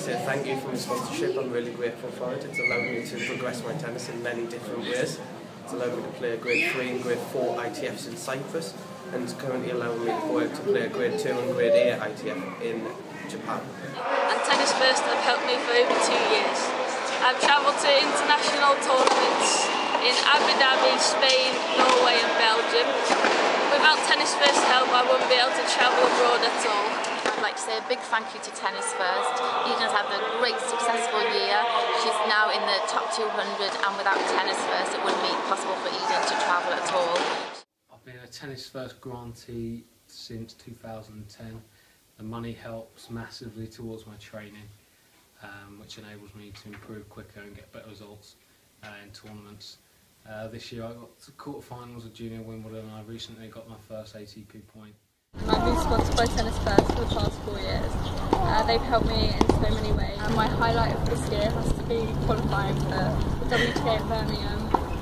say thank you for my sponsorship. I'm really grateful for it. It's allowed me to progress my tennis in many different ways. It's allowed me to play grade 3 and grade 4 ITFs in Cyprus, and it's currently allowing me to go out to play grade 2 and grade 8 ITF in Japan. And Tennis First have helped me for over 2 years. I've travelled to international tournaments in Abu Dhabi, Spain, Norway and Belgium. Without Tennis First help, I wouldn't be able to travel abroad at all. I'd like to say a big thank you to Tennis First. Eden's had a great successful year. She's now in the top 200, and without Tennis First it wouldn't be possible for Eden to travel at all. I've been a Tennis First grantee since 2010. The money helps massively towards my training, which enables me to improve quicker and get better results in tournaments. This year I got to quarterfinals of Junior Wimbledon, and I recently got my first ATP point. I've been sponsored by Tennis First for the past 4 years. They've helped me in so many ways. And my highlight of this year has to be qualifying for the WTA at Birmingham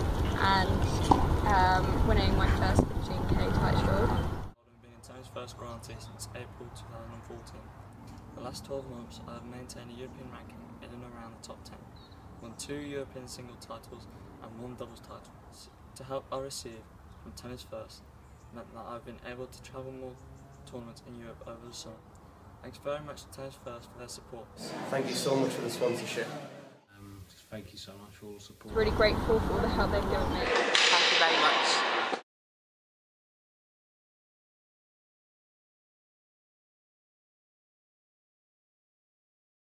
and winning my first 15k title. I've been a Tennis First grantee since April 2014. The last 12 months I have maintained a European ranking in and around the top 10, won 2 European single titles and 1 doubles title. To help I received from Tennis First meant that I've been able to travel more tournaments in Europe over the summer. Thanks very much to Tennis First for their support. Thank you so much for the sponsorship. Thank you so much for all the support. Really grateful for all the help they've given me. Thank you very much.